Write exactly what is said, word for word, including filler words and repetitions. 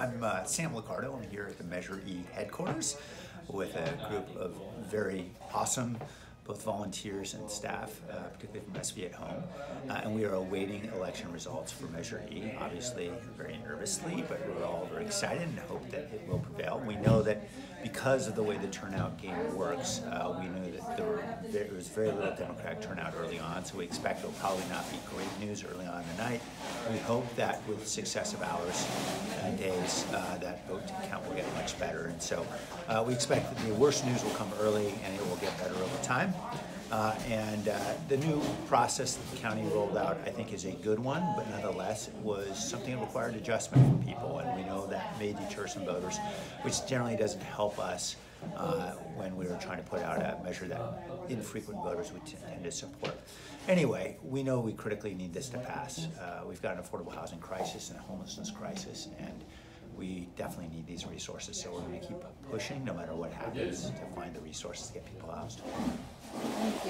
I'm uh, Sam Liccardo. I'm here at the Measure E headquarters with a group of very awesome both volunteers and staff, uh, particularly from S V at Home. Uh, and we are awaiting election results for Measure E, obviously very nervously, but we're all very excited and hope that it will prevail. We know that because of the way the turnout game works, uh, we knew that there, were, there was very little Democratic turnout early on, so we expect it will probably not be great news early on in the night. We hope that with successive hours and days, uh, that vote count will get much better. And so uh, we expect that the worst news will come early and it will get better over time. Uh, and uh, the new process that the county rolled out, I think, is a good one, but nonetheless, it was something that required adjustment from people, and we know that may deter some voters, which generally doesn't help us uh, when we were trying to put out a measure that infrequent voters would tend to support. Anyway, we know we critically need this to pass. Uh, we've got an affordable housing crisis and a homelessness crisis, and we definitely need these resources, so we're going to keep pushing no matter what happens to find the resources to get people housed.